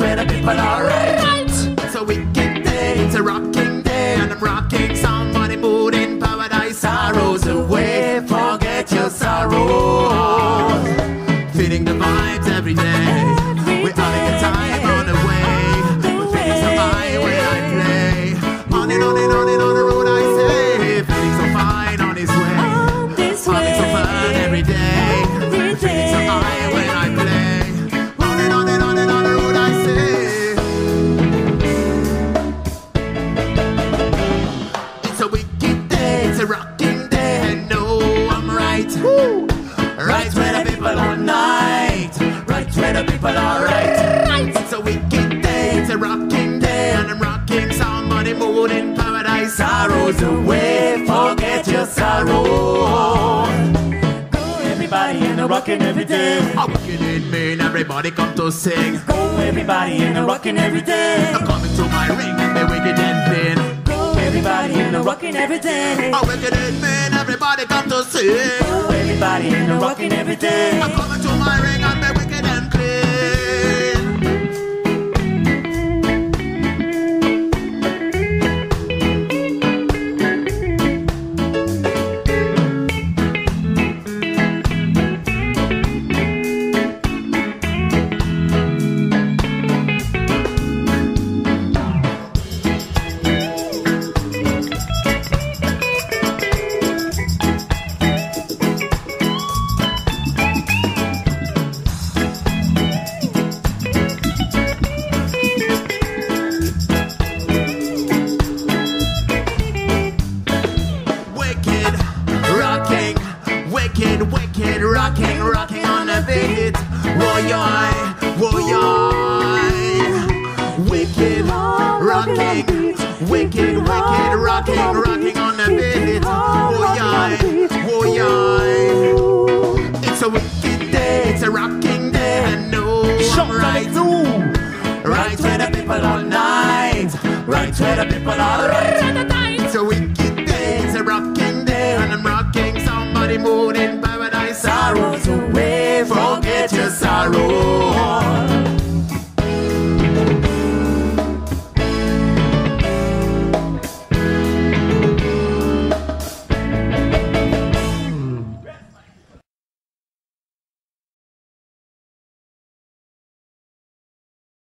where the people are right. It's a wicked day, it's a rocking day, and I'm rocking somebody mood in paradise. Sorrows away, forget your sorrows. Feeling the vibes every day. We're having a time on the way. We're feeling so high when I play. On and on and on and on the road I say. Feeling so fine on this way. Having so fun every day. We're feeling so high when I play. On and on and on and on the road I say. It's a wicked day, it's a rocking day, and no, I'm right. Woo. Right where the people all night. Right where the people are right. It's a wicked day, it's a rocking day, and I'm rocking somebody mood in paradise. Sorrows away, forget your sorrow. Go everybody and a rocking every day. A wicked it mean everybody come to sing. Go everybody and a rocking every day. I'm coming to my ring and they wicked and pin. Go everybody and a rocking every day. A wicked it mean everybody come to sing. Go everybody and a rocking every day. I'm coming to my ring and they wicked and clean. Wicked, rocking, rocking on the beat. Woy-yoy, woy-yoy. Wicked, rocking, wicked, rocking, rocking on the beat. Woy-yoy, woy-yoy. It's a wicked day, it's a rocking day, and no, I'm right. Right where the people all night. Right where the people all right. It's a wicked day, it's a rocking day, and I'm rocking somebody mood in